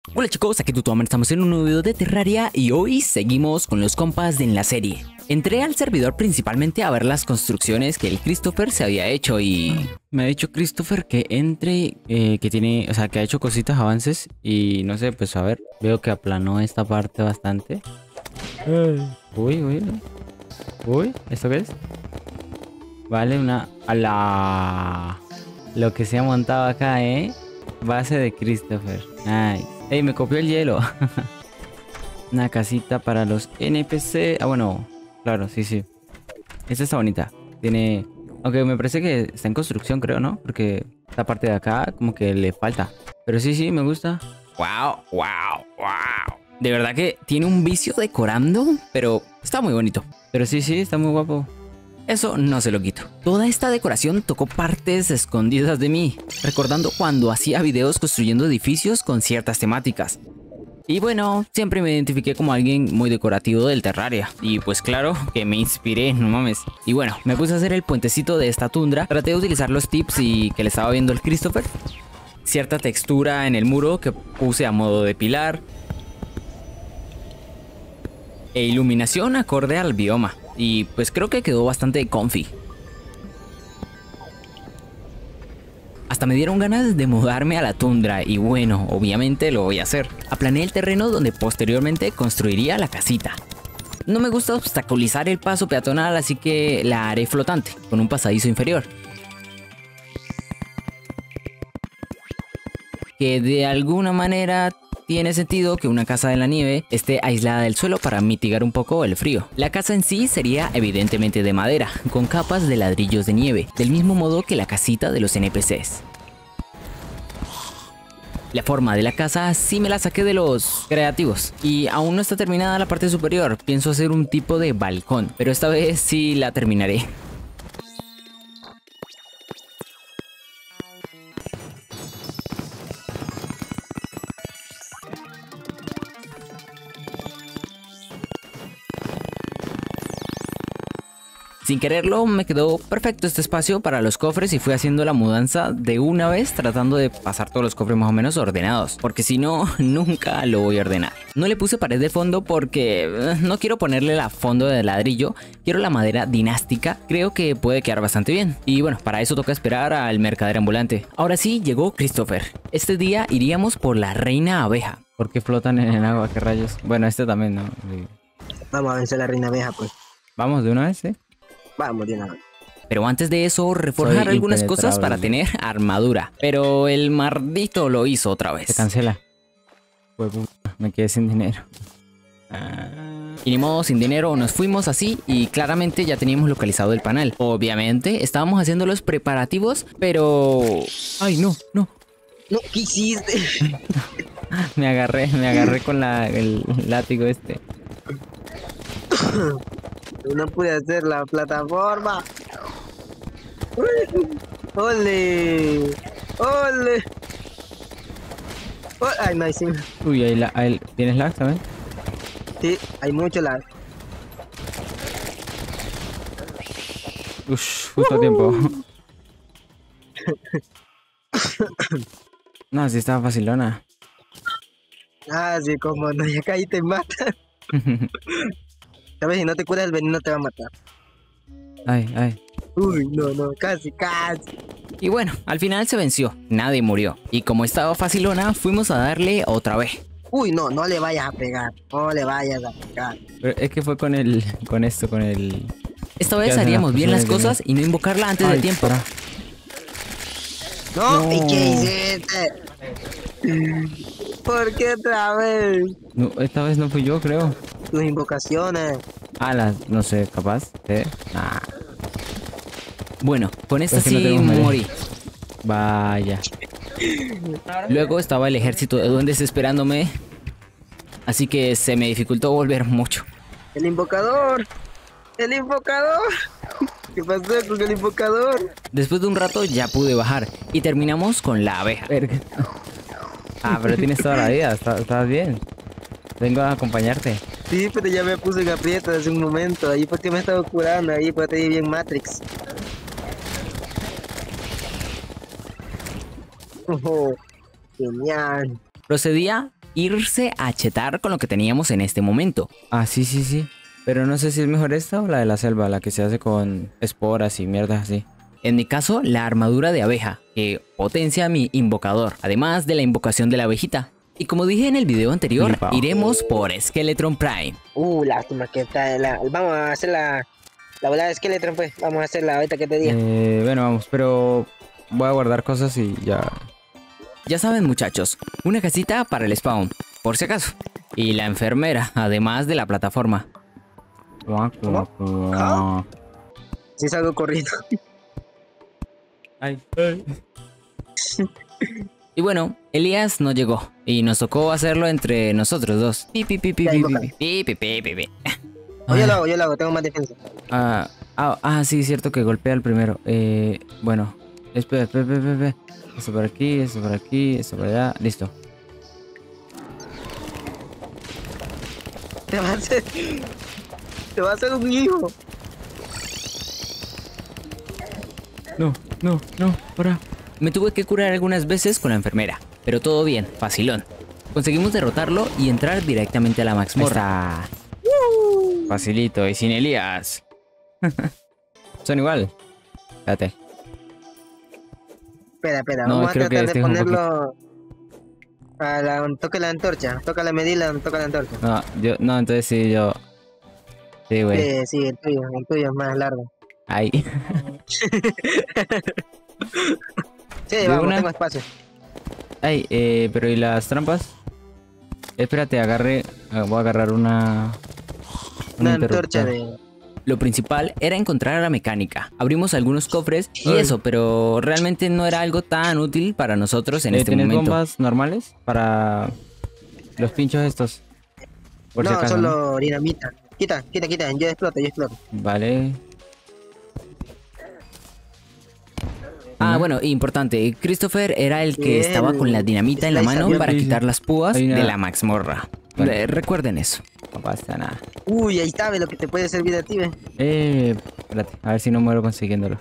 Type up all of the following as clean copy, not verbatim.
Hola chicos, aquí Tutuaman, estamos en un nuevo video de Terraria y hoy seguimos con los compas de en la serie. Entré al servidor principalmente a ver las construcciones que el Christopher se había hecho y... Me ha dicho Christopher que entre, que tiene, o sea, que ha hecho cositas, avances y no sé, pues a ver, veo que aplanó esta parte bastante. Uy, ¿esto qué es? Vale, una... ¡Hala! Lo que se ha montado acá, base de Christopher. Nice. Ey, me copió el hielo. Una casita para los NPC. Ah, bueno, claro, sí. Esta está bonita. Tiene... Aunque me parece que está en construcción, creo, ¿no? Porque esta parte de acá como que le falta. Pero sí, me gusta. Wow. De verdad que tiene un vicio decorando, pero está muy bonito. Pero sí, está muy guapo. Eso no se lo quito. Toda esta decoración tocó partes escondidas de mí, recordando cuando hacía videos construyendo edificios con ciertas temáticas. Y bueno, siempre me identifiqué como alguien muy decorativo del Terraria. Y pues claro, que me inspiré, no mames. Y bueno, me puse a hacer el puentecito de esta tundra. Traté de utilizar los tips y que le estaba viendo el Christopher. Cierta textura en el muro que puse a modo de pilar. E iluminación acorde al bioma. Y pues creo que quedó bastante comfy. Hasta me dieron ganas de mudarme a la tundra y bueno, obviamente lo voy a hacer. Aplané el terreno donde posteriormente construiría la casita. No me gusta obstaculizar el paso peatonal, así que la haré flotante, con un pasadizo inferior. Que de alguna manera... tiene sentido que una casa de la nieve esté aislada del suelo para mitigar un poco el frío. La casa en sí sería evidentemente de madera, con capas de ladrillos de nieve, del mismo modo que la casita de los NPCs. La forma de la casa sí me la saqué de los creativos y aún no está terminada la parte superior. Pienso hacer un tipo de balcón, pero esta vez sí la terminaré. Sin quererlo, me quedó perfecto este espacio para los cofres y fui haciendo la mudanza de una vez, tratando de pasar todos los cofres más o menos ordenados, porque si no, nunca lo voy a ordenar. No le puse pared de fondo porque no quiero ponerle la fondo de ladrillo, quiero la madera dinástica, creo que puede quedar bastante bien. Y bueno, para eso toca esperar al mercader ambulante. Ahora sí, llegó Christopher. Este día iríamos por la reina abeja. ¿Por qué flotan en el agua? ¿Qué rayos? Bueno, este también, ¿no? Vamos a vencer a la reina abeja, pues. Vamos de una vez, Vamos, de una vez. Pero antes de eso, reforjar algunas cosas para tener armadura. Pero el maldito lo hizo otra vez. Se cancela. Pues me quedé sin dinero. Y ni modo, sin dinero nos fuimos así y claramente ya teníamos localizado el panel. Obviamente estábamos haciendo los preparativos, pero... ¡Ay, no! No, ¿qué hiciste? me agarré con el látigo este. No pude hacer la plataforma. ¡Ole! ¡Ay, no! Sí. Uy, ahí ¿tienes lag también? Sí, hay mucho lag. Justo a tiempo. No, sí estaba facilona. Ah, sí, como no, ya caí te mata. Sabes, si no te curas el veneno te va a matar. Ay. Uy, no, casi. Y bueno, al final se venció, nadie murió. Y como estaba facilona, fuimos a darle otra vez. Uy, no le vayas a pegar. No le vayas a pegar. Pero es que fue con el... Esta vez haríamos bien las cosas y no invocarla antes del tiempo. Para. No, ¿y qué hiciste? ¿Por qué otra vez? No, esta vez no fui yo, creo. Tus invocaciones. No sé, capaz. Nah. Bueno, con esta sí morí. Vaya. Luego estaba el ejército de duendes esperándome. Así que se me dificultó volver mucho. ¡El invocador! ¿Qué pasó con el invocador? Después de un rato ya pude bajar y terminamos con la abeja. Pero tienes toda la vida, estás bien. Vengo a acompañarte. Sí, pero ya me puse en aprieto hace un momento. Ahí fue que me estaba curando, ahí pues te di bien Matrix. Oh, genial. Procedía irse a chetar con lo que teníamos en este momento. Ah, sí, sí, sí. Pero no sé si es mejor esta o la de la selva, la que se hace con esporas y mierdas así. En mi caso, la armadura de abeja, que potencia mi invocador, además de la invocación de la abejita. Y como dije en el video anterior, iremos por Skeletron Prime. Lástima que está vamos a hacer la volada de Skeletron, pues. Vamos a hacer la ahorita que te diga. Bueno, vamos, pero voy a guardar cosas y ya. Ya saben, muchachos, una casita para el spawn, por si acaso. Y la enfermera, además de la plataforma. ¿Ah? Sí salgo corriendo. Ay. Y bueno, Elías no llegó y nos tocó hacerlo entre nosotros dos. Pi, pi, pi, pi, pi, pi, pi, pi, pi, pi. Yo lo hago, tengo más defensa. Sí, es cierto que golpea al primero. Bueno, espera. Esto por aquí, esto por aquí, esto por allá. Listo. Te va a hacer un hijo. No, para. Me tuve que curar algunas veces con la enfermera, pero todo bien, facilón. Conseguimos derrotarlo y entrar directamente a la mazmorra. Facilito, y sin Elías. Son igual. Espérate. Espera, No, vamos a creo que tratar de ponerlo toca la antorcha, toca la medida, toca la antorcha. No, entonces sí, yo. Sí, güey. Sí, el tuyo es más largo. Ahí. Sí, vamos, tengo espacio. Ay, pero ¿y las trampas? Espérate, voy a agarrar una antorcha de... Lo principal era encontrar a la mecánica. Abrimos algunos cofres y eso, pero realmente no era algo tan útil para nosotros en este momento. ¿Tienes bombas normales para los pinchos estos? Por si acaso, solo dinamita. Quita, yo exploto. Vale. Bueno, importante, Christopher era el que estaba con la dinamita en la mano para quitar las púas de la mazmorra. Vale. Recuerden eso. No pasa nada. Ahí está, ve lo que te puede servir a ti, ve. Espérate, a ver si no muero consiguiéndolo.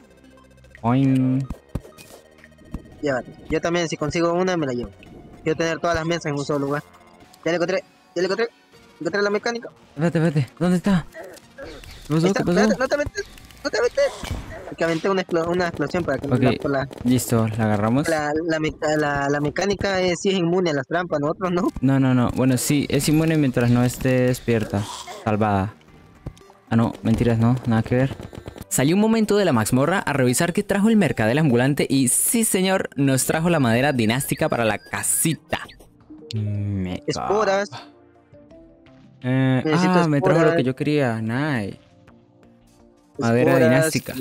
Llévate. Yo también, si consigo una, me la llevo. Quiero tener todas las mesas en un solo lugar. Ya le encontré. Encontré la mecánica. Espérate, ¿dónde está? ¿Qué pasó? Espérate, no te metes. Que aventé una explosión para que por la... Listo, la agarramos. La mecánica sí es inmune a las trampas, nosotros no. No. Bueno, sí, es inmune mientras no esté despierta. Salvada. No, mentiras, no, nada que ver. Salí un momento de la mazmorra a revisar qué trajo el mercader ambulante y sí, señor, nos trajo la madera dinástica para la casita. Esporas. Me trajo lo que yo quería. Nice. Madera dinástica.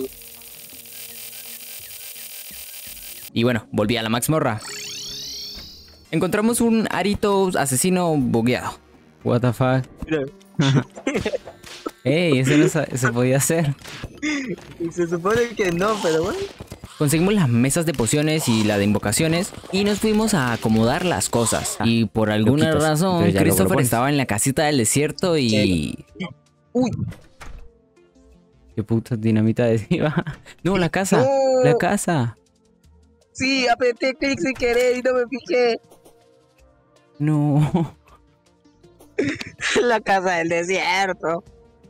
Y bueno, volví a la mazmorra. Encontramos un arito asesino bugueado. What the fuck. Ey, eso no se podía hacer. Se supone que no, pero bueno. Conseguimos las mesas de pociones y la de invocaciones y nos fuimos a acomodar las cosas. Y por alguna razón, Christopher estaba en la casita del desierto y... Uy. ¿Qué puta dinamita decía? No, la casa. No. La casa. Sí, apreté clic sin querer y no me fijé. No. La casa del desierto.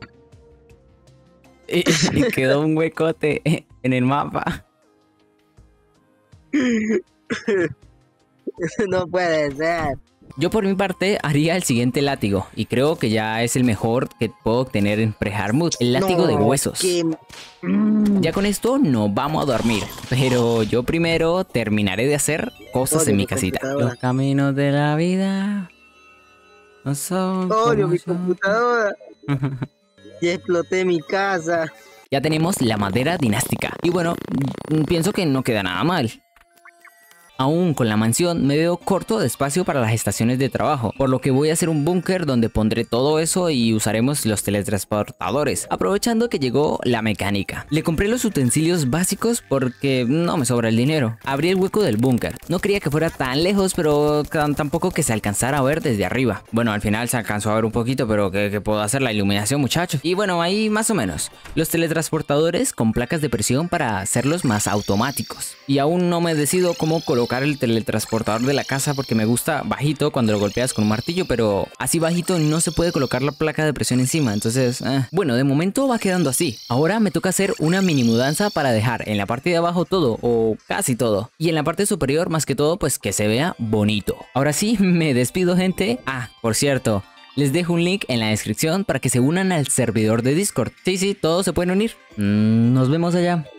Y quedó un huecote en el mapa. No puede ser. Yo por mi parte haría el siguiente látigo y creo que ya es el mejor que puedo obtener en Pre-Hardmode, el látigo de huesos. Ya con esto no vamos a dormir, pero yo primero terminaré de hacer cosas en mi casita. Los caminos de la vida no son como mi computadora. Ya exploté mi casa. Ya tenemos la madera dinástica y bueno, pienso que no queda nada mal. Aún con la mansión me veo corto de espacio para las estaciones de trabajo, por lo que voy a hacer un búnker donde pondré todo eso y usaremos los teletransportadores, aprovechando que llegó la mecánica. Le compré los utensilios básicos porque no me sobra el dinero. Abrí el hueco del búnker. No quería que fuera tan lejos, pero tampoco que se alcanzara a ver desde arriba. Bueno, al final se alcanzó a ver un poquito, pero que puedo hacer la iluminación, muchachos. Y bueno, ahí más o menos. Los teletransportadores con placas de presión para hacerlos más automáticos. Y aún no me decido cómo colocar colocar el teletransportador de la casa porque me gusta bajito cuando lo golpeas con un martillo, pero así bajito no se puede colocar la placa de presión encima. Entonces, bueno, de momento va quedando así. Ahora me toca hacer una mini mudanza para dejar en la parte de abajo todo o casi todo. Y en la parte superior más que todo pues que se vea bonito. Ahora sí, me despido, gente. Por cierto, les dejo un link en la descripción para que se unan al servidor de Discord. Sí, todos se pueden unir. Nos vemos allá.